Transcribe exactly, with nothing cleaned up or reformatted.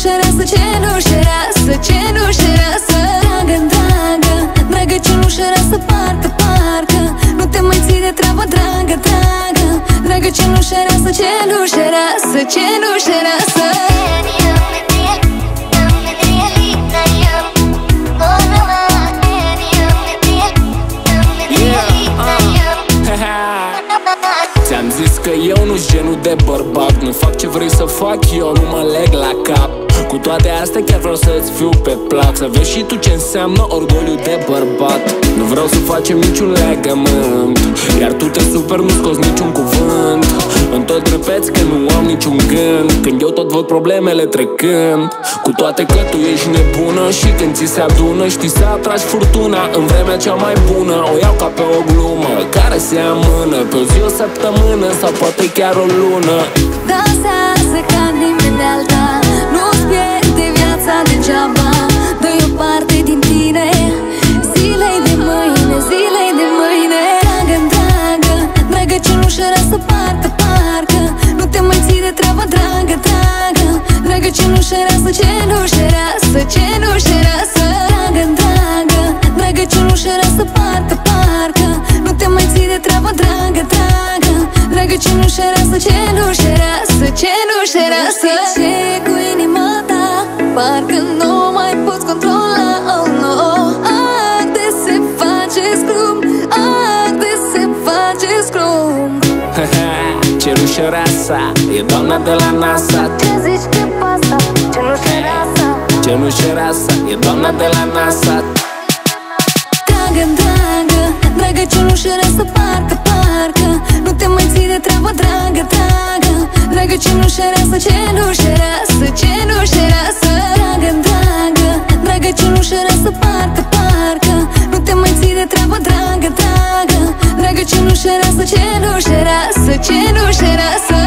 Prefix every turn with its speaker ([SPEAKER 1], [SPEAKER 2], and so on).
[SPEAKER 1] cenușăreasă, cenușăreasă, cenușăreasă. Dragă, dragă, dragă cenușăreasă, parcă, parcă nu te mai ții de treabă, dragă, dragă. Dragă cenușăreasă, cenușăreasă, cenușăreasă.
[SPEAKER 2] Ți-am zis că eu nu-s genul de bărbat, nu fac ce vrei să fac eu, nu mă leg la cap. Cu toate astea chiar vreau să-ți fiu pe plac, să vezi și tu ce înseamnă orgoliu de bărbat. Nu vreau să facem niciun legământ, iar tu te super, nu scoți niciun cuvânt. În tot repeți că nu am niciun gând, când eu tot văd problemele trecând. Cu toate că tu ești nebună și când ți se adună, știi să atragi furtuna în vremea cea mai bună. O iau ca pe o glumă care se amână pe o zi, o săptămână sau poate chiar o lună.
[SPEAKER 1] Dansează ca nimeni de alta, nu-ți pierde viața degeaba. Dă-i o parte din tine, zilei de mâine, zilei de mâine. Dragă, dragă, dragă cenușăreasă, parcă, parcă nu te mai ții de treabă, dragă, dragă. Dragă cenușăreasă, cenușăreasă, cenușăreasă. Dragă, dragă, dragă cenușăreasă, parcă, parcă nu te mai ții de treabă, dragă, dragă. Dragă cenușăreasă, cenușăreasă, cenușăreasă. Ce cu inima ta, parcă nu mai poți controla, oh no. Arde, se face scrum, arde, se face scrum.
[SPEAKER 2] Cenușăreasa e doamna de la NASA.
[SPEAKER 1] Ce zici că pasa, cenușăreasa?
[SPEAKER 2] Cenușăreasa e doamna de la NASA.
[SPEAKER 1] Dragă, dragă, dragă cenușăreasă, parcă, parcă nu te mai ții de treabă, dragă, dragă. Dragă cenușăreasă, cenușăreasă, cenușăreasă. Dragă, dragă, dragă cenușăreasă, parcă, parcă nu te mai ții de treabă, dragă, dragă. Dragă cenușăreasă, cenușăreasă, cenușăreasă.